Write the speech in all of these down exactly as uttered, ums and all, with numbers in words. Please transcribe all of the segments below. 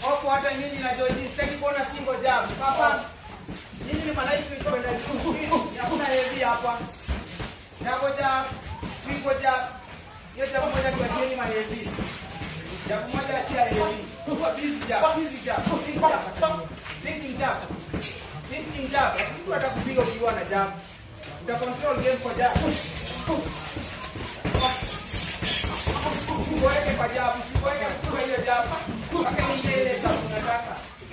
Hapo hata nyinyi na Joy sitaki kuona single jab. Hapa. Nyinyi ni malaika kwenda juu speed. Hakuna heavy hapa. Double jab, triple jab. Hiyo jab moja kwa chini ma heavy. Jab moja achia heavy. Kwa busy jab, busy jab, big jab. Big jab. Big jab. Mtu atakupiga ukiwa na jab. Uta control game kwa jab. Usiweke kwa jab, usiweke kwa hiyo jab. Paka ni ile jab unataka.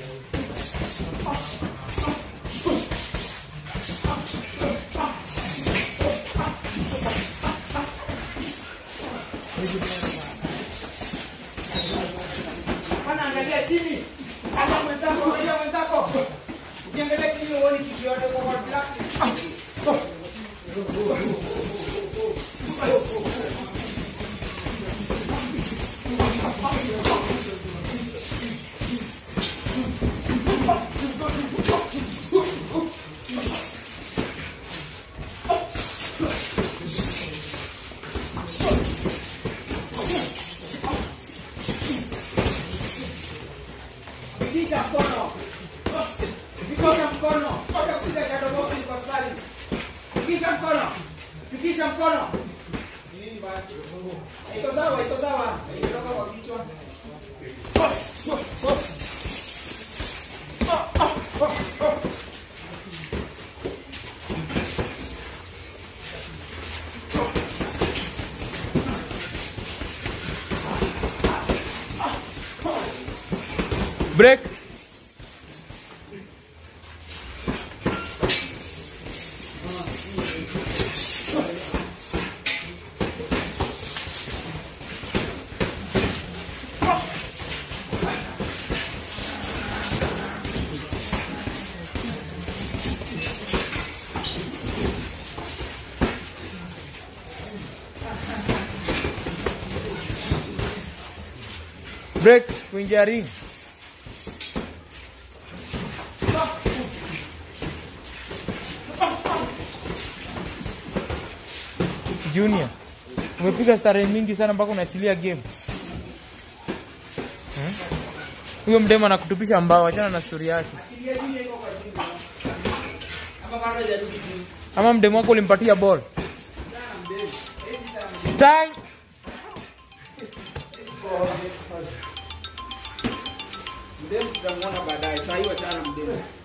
Pana angalia chini. Kama mwenzako, angalia mwenzako. Ukiangalia chini uone kitu yote kwa black. Pikisha mkono. Pikisha mkono. Toka sija shadow boxing kwa stali. Pikisha mkono. Pikisha mkono. Nini bado? Iko sawa, iko sawa. Itoka kwa kichwa. Break. Break kuingia ring. Junior, umepiga starehe mingi sana mpaka unaachilia game. Huyo mdema anakutupisha mbao, achana na story yake. Ama mdemo wako ulimpatia ball. Time. Mdemo tutamwona baadaye. Sasa hiyo achana mdemo.